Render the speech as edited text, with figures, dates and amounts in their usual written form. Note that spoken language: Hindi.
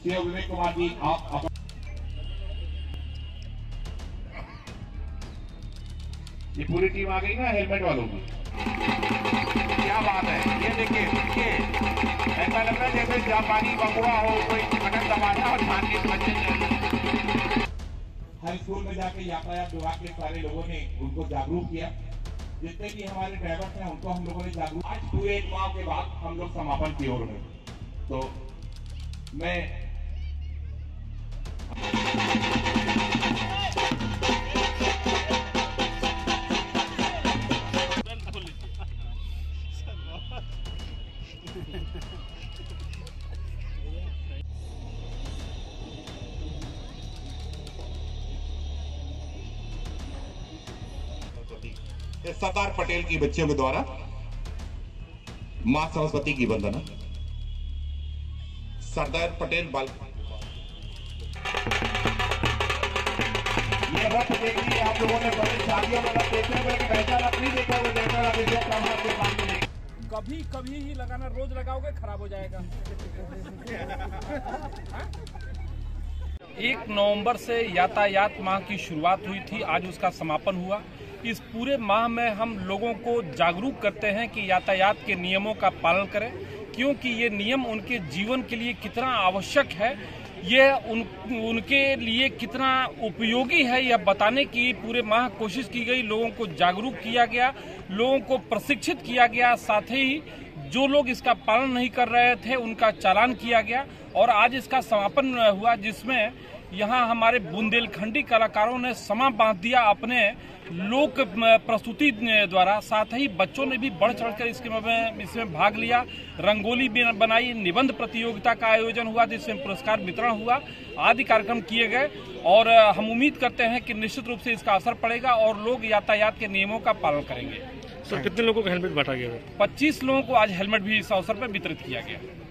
श्री विवेक कुमार जी आप ये पूरी टीम आ गई ना हेलमेट वालों की। क्या बात है, ये देखिए ऐसा लग रहा है जैसे जापानी बकुआ हो, कोई बटन दबाना और शांति से बच्चे। हर स्कूल में जाके यातायात विभाग के सारे लोगों ने उनको जागरूक किया। जितने भी हमारे ड्राइवर हैं उनको हम लोगों ने जागरूक। आज पूरे एक माह के बाद हम लोग समापन की ओर हैं। तो मैं सरदार पटेल की बच्चियों के द्वारा मां सरस्वती की वंदना। सरदार पटेल बाल ये रथ देखिए आप लोगों ने बड़े शादियों में रथ देखे हैं, पहचान अपनी देखा वो देखा कभी कभी ही लगाना, रोज लगाओगे खराब हो जाएगा। 1 नवंबर से यातायात माह की शुरुआत हुई थी, आज उसका समापन हुआ। इस पूरे माह में हम लोगों को जागरूक करते हैं कि यातायात के नियमों का पालन करें, क्योंकि ये नियम उनके जीवन के लिए कितना आवश्यक है, ये उनके लिए कितना उपयोगी है, यह बताने की पूरे माह कोशिश की गई। लोगों को जागरूक किया गया, लोगों को प्रशिक्षित किया गया, साथ ही जो लोग इसका पालन नहीं कर रहे थे उनका चालान किया गया। और आज इसका समापन हुआ, जिसमें यहाँ हमारे बुंदेलखंडी कलाकारों ने समा बांध दिया अपने लोक प्रस्तुति द्वारा। साथ ही बच्चों ने भी बढ़ चढ़कर इसमें भाग लिया, रंगोली बनाई, निबंध प्रतियोगिता का आयोजन हुआ जिसमें पुरस्कार वितरण हुआ, आदि कार्यक्रम किए गए। और हम उम्मीद करते हैं कि निश्चित रूप से इसका असर पड़ेगा और लोग यातायात के नियमों का पालन करेंगे। सर कितने लोगों को हेलमेट बांटा गया? 25 लोगों को आज हेलमेट भी इस अवसर पर वितरित किया गया।